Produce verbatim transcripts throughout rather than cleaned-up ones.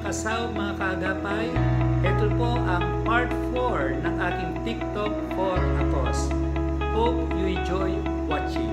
kasaw, mga kaagapay, ito po ang part four ng aking TikTok for Atos. Hope you enjoy watching.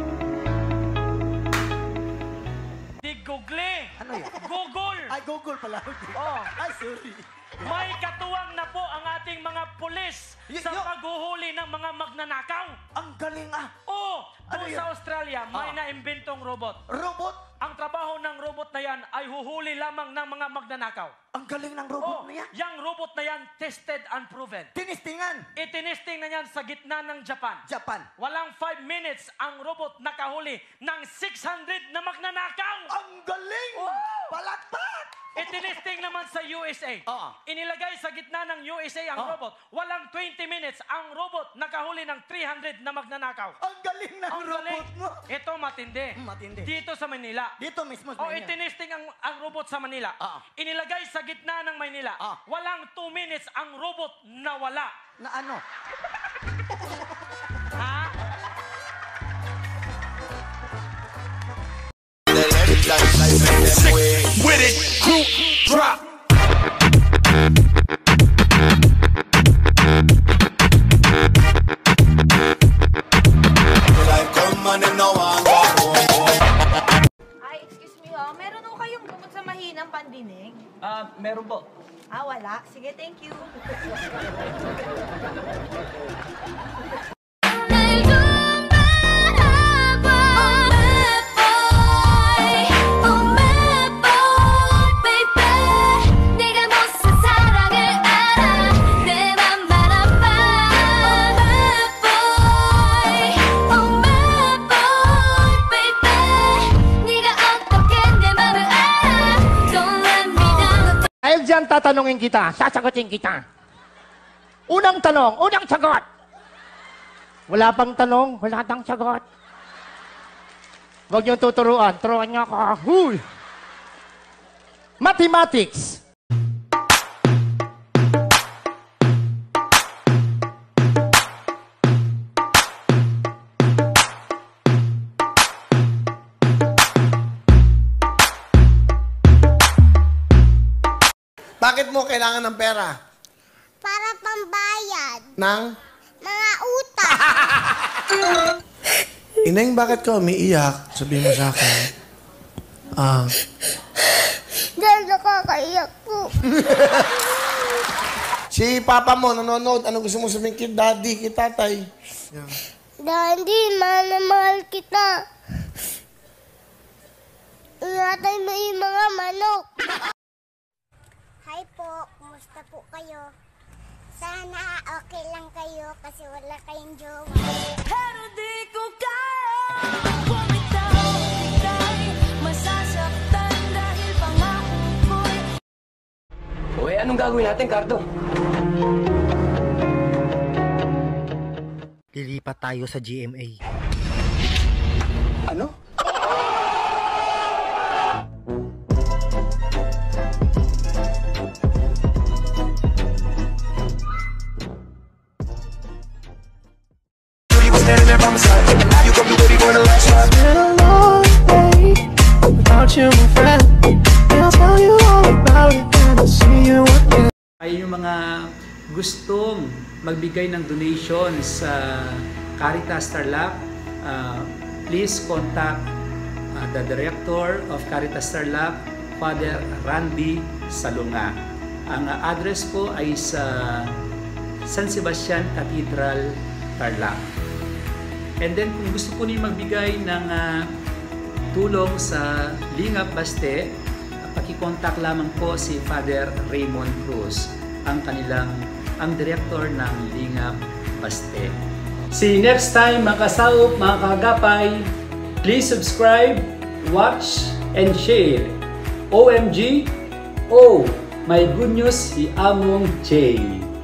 Di Google! Ano yan? Google! Ay, Google pala. Oh. Ay, sorry. May katuwang na po ang ating mga pulis Y- sa yo- paghuhuli ng mga magnanakaw. Ang galing ah. Oo! Ano Doon yun? sa Australia, may Ah. naimbentong robot. Robot? Ang trabaho ng robot na yan ay huhuli lamang ng mga magnanakaw. Ang galing ng Oo, robot na yan. yung robot na yan, tested and proven. Tinistingan. Itinesting na yan sa gitna ng Japan. Japan. Walang five minutes ang robot nakahuli ng six hundred na magnanakaw. Ang galing! Oo. Palakpak! Itinesting naman sa U S A. Oo. Inilagay sa gitna ng U S A ang Oo. robot. Walang twenty minutes ang robot nakahuli ng three hundred na magnanakaw. Ang galing ng Ang robot galing. mo. Ito matindi. Mm, matindi. Dito sa Manila. Dito mismo sa O Manila. itinesting ang, ang robot sa Manila. Oo. Inilagay sa gitna ng Manila. Oo. Walang two minutes ang robot nawala. Na ano? Ha? With it, group drop. Ay, excuse me ho. Meron ho kayong gamot sa mahinang pandinig? Ah, meron po. Ah, wala. Sige, thank you. Dahil dyan, tatanungin kita, sasagutin kita. Unang tanong, unang sagot. Wala pang tanong, wala tang sagot. Huwag niyong tuturuan, turuan niyo ako. Huy! Mathematics. Bakit mo kailangan ng pera? Para pambayad. Nang? Mga utang. Ineng, bakit ka umiiyak? Sabihin mo sa akin. Ah. Dahil nakakaiyak po. Si papa mo nanonood. Ano gusto mo sabihin kay daddy, kay tatay? Yan. Daddy, mahal na mahal kita. Ingatan mo yung mga manok. Hi po, kumusta po kayo? Sana okay lang kayo kasi wala kayong jowa. Pero di ko kaya bumitaw, ika'y masasaktan dahil pangako ko'y... O eh, anong gagawin natin, Cardo? Lilipat tayo sa G M A. Ano? Standing there by my side, and now you gon' do baby, gonna last life. It's been a long day without you, my friend. And I'll tell you all about it when I see you again. Ay yung mga gustong magbigay ng donation sa Caritas Tarlac, uh, please contact uh, the Director of Caritas Tarlac, Father Randy Salunga. Ang uh, address po ay sa San Sebastian Cathedral, Tarlac. And then kung gusto po niyo magbigay ng uh, tulong sa Lingap Baste, uh, paki-contact lamang po si Father Raymond Cruz, ang kanilang ang director ng Lingap Baste. See you next time mga kasaup, mga kaagapay. Please subscribe, watch, and share. O M G! Oh, my good news si Among Jay.